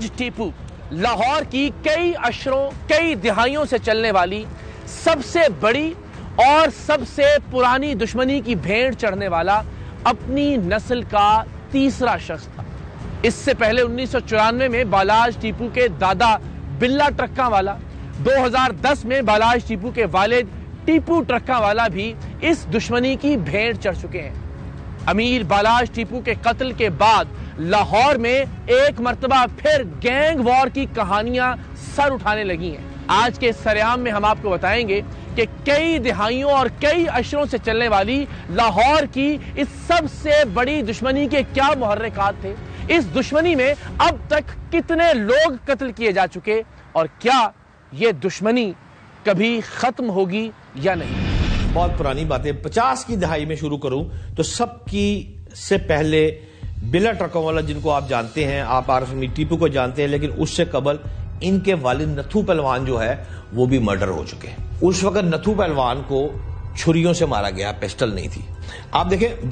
बालाज टीपू लाहौर की कई अशरों कई दिहाइयों से चलने वाली सबसे बड़ी और सबसे पुरानी दुश्मनी की भेंट चढ़ने वाला अपनी नस्ल का तीसरा शख्स था। इससे पहले 1994 में बालाज टीपू के दादा बिल्ला ट्रक्का वाला, 2010 में बालाज टीपू के वालिद टीपू ट्रक्का वाला भी इस दुश्मनी की भेंट चढ़ चुके हैं। अमीर बालाज टीपू के कत्ल के बाद लाहौर में एक मर्तबा फिर गैंग वॉर की कहानियां सर उठाने लगी हैं। आज के सरेआम में हम आपको बताएंगे कि कई दिहाइयों और कई अशरों से चलने वाली लाहौर की इस सबसे बड़ी दुश्मनी के क्या मुहर्रिकात थे, इस दुश्मनी में अब तक कितने लोग कत्ल किए जा चुके और क्या यह दुश्मनी कभी खत्म होगी या नहीं। बहुत पुरानी बातें 50 की दहाई में शुरू करूं तो सबकी से पहले बिल्ला ट्रकों वाला, जिनको आप जानते हैं, आप आरिफ हमीद टीपू को जानते हैं, लेकिन उससे कबल इनके वालिद नथू पहलवान जो है वो भी मर्डर हो चुके हैं। उस वक्त नथू पहलवान को छुरियों से मारा गया, पिस्टल नहीं थी। आप देखें,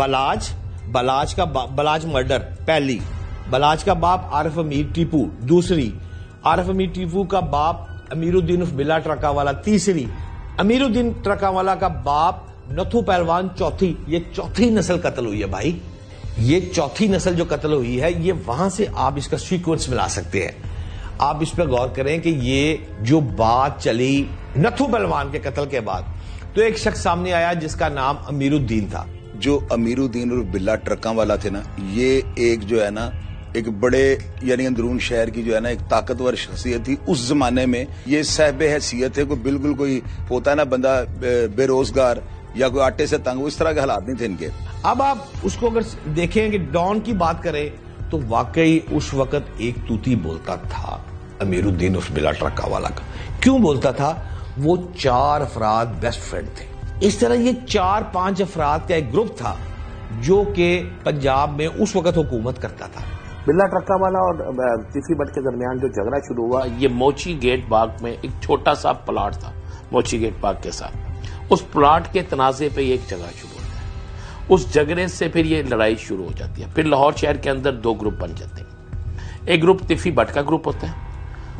बलाज मर्डर पहली, बलाज का बाप आरिफ हमीद टीपू दूसरी, आरिफ हमीद टीपू का बाप अमीरुद्दीन उर्फ बिल्ला ट्रका वाला तीसरी, अमीरुद्दीन ट्रका वाला का बाप नथू पहलवान चौथी। ये चौथी नस्ल कत्ल हुई है भाई, ये चौथी नस्ल जो कत्ल हुई है, ये वहां से आप इसका सीक्वेंस मिला सकते हैं। आप इस पर गौर करें कि ये जो बात चली नथू पहलवान के कत्ल के बाद, तो एक शख्स सामने आया जिसका नाम अमीरुद्दीन था। जो अमीरुद्दीन और बिल्ला ट्रका वाला थे ना, ये एक जो है ना, एक बड़े यानी अंदरून शहर की जो है ना एक ताकतवर शख्सियत थी उस जमाने में। ये साहिब हैसियत है, कोई बिल्कुल कोई होता है ना बंदा बेरोजगार या कोई आटे से तंग, इस तरह के हालात नहीं थे इनके। अब आप उसको अगर देखें कि डॉन की बात करें तो वाकई उस वक्त एक तूती बोलता था अमीरुद्दीन उस बिल्ला ट्रका वाला का। क्यों बोलता था? वो 4 अफराद बेस्ट फ्रेंड थे। इस तरह ये 4-5 अफराद का एक ग्रुप था जो कि पंजाब में उस वक्त हुकूमत करता था। बिल्ला ट्रक्का वाला और टीफी बट के दरमियान जो झगड़ा शुरू हुआ, ये मोची गेट बाग में एक छोटा सा प्लाट था मोची गेट बाग के साथ। उस प्लाट के तनाजे पे एक झगड़ा शुरू होता है, उस झगड़े से फिर ये लड़ाई शुरू हो जाती है। फिर लाहौर शहर के अंदर 2 ग्रुप बन जाते हैं। एक ग्रुप टिफी बट का ग्रुप होता है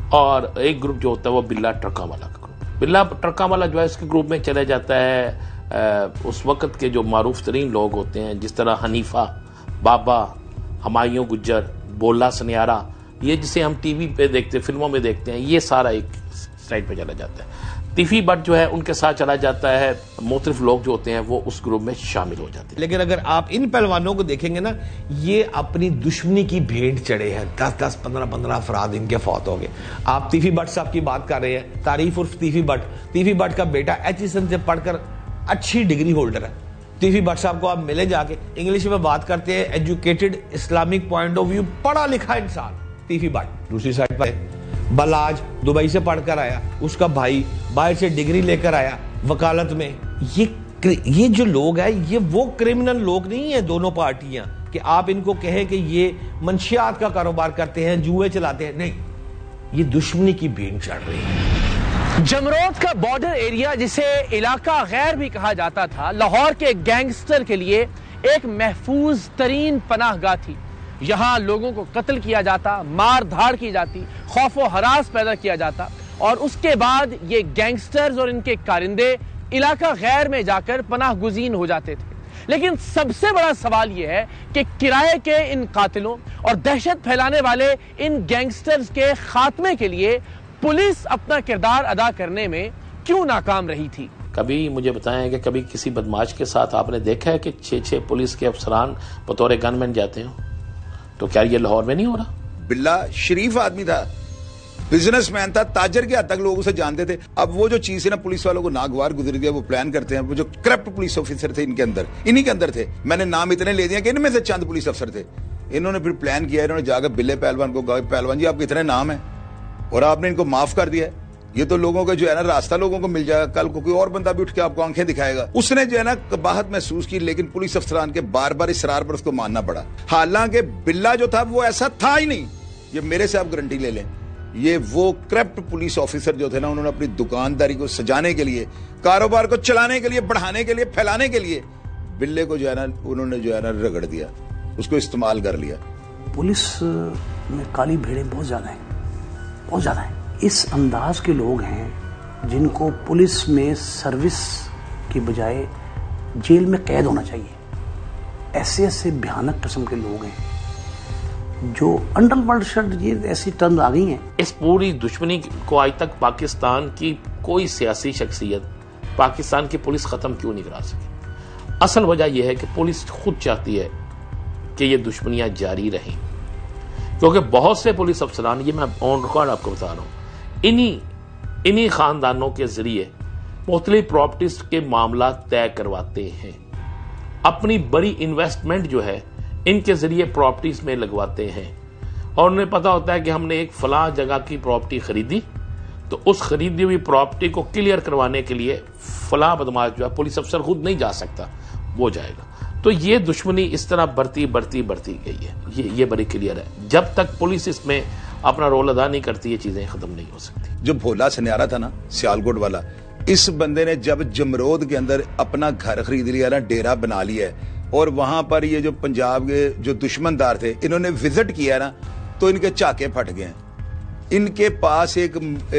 और एक ग्रुप जो होता है वो बिल्ला ट्रका वाला का ग्रुप। बिल्ला ट्रका वाला जो है इसके ग्रुप में चले जाता है उस वक्त के जो मारूफ तरीन लोग होते हैं, जिस तरह हनीफा, बाबा, हमायूं गुज्जर, बोला सनियारा, ये जिसे हम टीवी पे देखते हैं, फिल्मों में देखते हैं, ये सारा एक साइड पे चला जाता है। टिफी बट जो है उनके साथ चला जाता है, मुख्तलिफ लोग जो होते हैं वो उस ग्रुप में शामिल हो जाते हैं। लेकिन अगर आप इन पहलवानों को देखेंगे ना, ये अपनी दुश्मनी की भेंट चढ़े हैं। 10-10, 15-15 अफराद इनके फौत हो गए। आप टिफी बट साहब की बात कर रहे हैं, तारीफ उर्फ टिफी बट का बेटा एचईसन से पढ़कर अच्छी डिग्री होल्डर है। टिफी बट साहब को आप मिले जाके, इंग्लिश में बात करते हैं, educated Islamic point of view, पढ़ा लिखा इंसान टिफी बट। दूसरी साइड पर बलाज दुबई से पढ़कर आया, उसका भाई बाहर से डिग्री लेकर आया वकालत में। ये जो लोग हैं, ये वो क्रिमिनल लोग नहीं है दोनों पार्टियां कि आप इनको कहें कि ये मंशियात का कारोबार करते हैं, जुए चलाते हैं। नहीं, ये दुश्मनी की भेंट चढ़ रही है। जमरोद का बॉर्डर एरिया, जिसे इलाका गैर भी कहा जाता था, लाहौर के गैंगस्टर के लिए एक महफूज तरीन पनाहगाह थी। यहां लोगों को कत्ल किया जाता, मार धाड़ की जाती, खौफ व हरास पैदा किया जाता और उसके बाद ये गैंगस्टर्स और इनके कारिंदे इलाका गैर में जाकर पनाह गुज़ीन हो जाते थे। लेकिन सबसे बड़ा सवाल यह है कि किराए के इन कातिलों और दहशत फैलाने वाले इन गैंगस्टर्स के खात्मे के लिए पुलिस अपना किरदार अदा करने में क्यों नाकाम रही थी। कभी मुझे बताएं कि कभी किसी बदमाश के साथ आपने देखा है कि 6-6 पुलिस के अफसरान बतौर गनमैन जाते हो? तो क्या ये लाहौर में नहीं हो रहा? बिल्ला शरीफ आदमी था, बिजनेसमैन था, ताजर के हद तक लोग उसे जानते थे। अब वो जो चीज है ना, पुलिस वालों को नागवार गुजर गया, वो प्लान करते हैं। वो जो करप्ट पुलिस ऑफिसर थे इनके अंदर, इन्हीं के अंदर थे। मैंने नाम इतने ले दिया कि इनमें से चंद पुलिस अफसर थे। इन्होंने फिर प्लान किया, इन्होंने जाकर बिल्ले पहलवान को कहा, पहलवान जी आपके इतने नाम है और आपने इनको माफ कर दिया, ये तो लोगों का जो है ना रास्ता लोगों को मिल जाएगा, कल को कोई और बंदा भी उठ के आपको आंखें दिखाएगा। उसने जो है ना कबाहत महसूस की, लेकिन पुलिस अफसरान के बार बार इसरार पर उसको मानना पड़ा। हालांकि बिल्ला जो था वो ऐसा था ही नहीं, ये मेरे से आप गारंटी ले लें। ये वो करप्ट पुलिस ऑफिसर जो थे ना, उन्होंने अपनी दुकानदारी को सजाने के लिए, कारोबार को चलाने के लिए, बढ़ाने के लिए, फैलाने के लिए बिल्ले को जो है ना उन्होंने जो है ना रगड़ दिया, उसको इस्तेमाल कर लिया। पुलिस में काली भेड़ें बहुत ज़्यादा हैं, बहुत ज़्यादा हैं। इस अंदाज के लोग हैं जिनको पुलिस में सर्विस की बजाय जेल में कैद होना चाहिए। ऐसे ऐसे भयानक किस्म के लोग हैं जो अंडरवर्ल्ड शब्द, ये ऐसी टर्म आ गई हैं। इस पूरी दुश्मनी को आज तक पाकिस्तान की कोई सियासी शख्सियत, पाकिस्तान की पुलिस खत्म क्यों नहीं करा सकी? असल वजह यह है कि पुलिस खुद चाहती है कि ये दुश्मनियां जारी रहें, क्योंकि बहुत से पुलिस अफसरान, ये मैं ऑन रिकॉर्ड आपको बता रहा हूं, इन्हीं खानदानों के जरिए मुख्तलिफ प्रॉपर्टीज के मामला तय करवाते हैं। अपनी बड़ी इन्वेस्टमेंट जो है इनके जरिए प्रॉपर्टीज में लगवाते हैं, और उन्हें पता होता है कि हमने एक फला जगह की प्रॉपर्टी खरीदी, तो उस खरीदी हुई प्रॉपर्टी को क्लियर करवाने के लिए फला बदमाश जो है, पुलिस अफसर खुद नहीं जा सकता, वो जाएगा। तो ये दुश्मनी इस तरह बढ़ती गई है। ये बड़ी क्लियर है। जब तक पुलिस इसमें अपना रोल अदा नहीं करती, ये चीजें खत्म नहीं हो सकती। जो भोला सन्यारा था ना, सियालकोट वाला, इस बंदे ने जब जमरोद के अंदर अपना घर खरीद लिया ना, डेरा बना लिया है, और वहां पर ये जो पंजाब के जो दुश्मनदार थे, इन्होंने विजिट किया ना, तो इनके चाके फट गए। इनके पास एक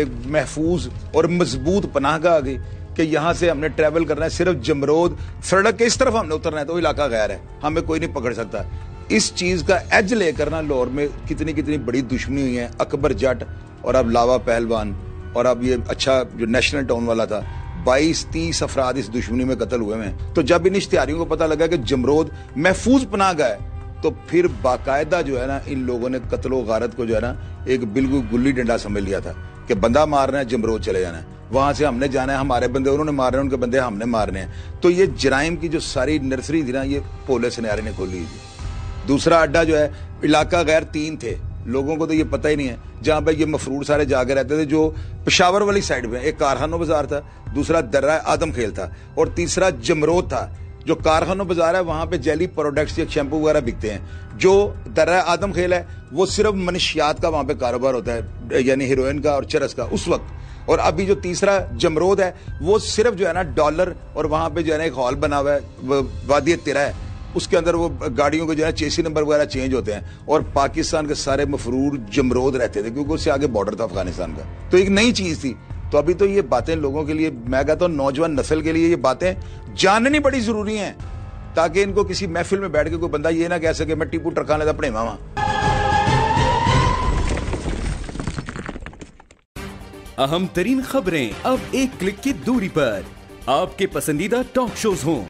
महफूज और मजबूत पनाहगाह आ गई कि यहां से हमने ट्रैवल करना है, सिर्फ जमरोद सड़क के इस तरफ हमने उतरना है, तो इलाका गैर है, हमें कोई नहीं पकड़ सकता। इस चीज का एज लेकर ना लाहौर में कितनी बड़ी दुश्मनी हुई है। अकबर जट और अब लावा पहलवान, और अब ये अच्छा जो नेशनल टाउन वाला था, 22-30 अफराद इस दुश्मनी में कत्ल हुए हैं। तो जब इन इश्तिहारियों को पता लगा कि जमरोद महफूज पनाहगाह है, तो फिर बाकायदा जो है ना, इन लोगों ने कत्लो गारत को जो है ना एक बिल्कुल गुल्ली डंडा समझ लिया था कि बंदा मारना है, जमरोद चले जाना है, वहां से हमने जाना है, हमारे बंदे उन्होंने मारने हैं, उनके बंदे हमने मारने हैं। तो ये जराइम की जो सारी नर्सरी थी ना, ये भोले सन्यारे ने खोली थी। दूसरा अड्डा जो है, इलाका गैर 3 थे, लोगों को तो ये पता ही नहीं है, जहां पे ये मफरूर सारे जाके रहते थे, जो पेशावर वाली साइड में। एक कारखानों बाजार था, दूसरा दर्रा आदम खेल था, और तीसरा जमरोद था। जो कारखानों बाजार है, वहां पे जेली प्रोडक्ट्स या शैम्पू वगैरह बिकते हैं। जो दर्रा आदम खेल है, वो सिर्फ मनशियात का वहां पे कारोबार होता है, यानी हीरोइन का और चरस का उस वक्त। और अभी जो तीसरा जमरोद है, वो सिर्फ जो है ना डॉलर, और वहां पे जो है ना एक हॉल बना हुआ है, वादी तिरा है, उसके अंदर वो गाड़ियों के जो है चेसी नंबर वगैरह चेंज होते हैं। और पाकिस्तान के सारे मफरूर जमरोद रहते थे, क्योंकि उससे आगे बॉर्डर था अफगानिस्तान का। तो एक नई चीज थी। तो अभी तो ये बातें लोगों के लिए, मैं कहता हूं नौजवान नस्ल के लिए ये बातें जाननी बड़ी जरूरी हैं, ताकि इनको किसी महफिल में बैठ के कोई बंदा ये ना कह सके मैं टीपू टरकाने था अपने मामा। अहम तरीन खबरें अब एक क्लिक की दूरी पर। आपके पसंदीदा टॉक शोज हों,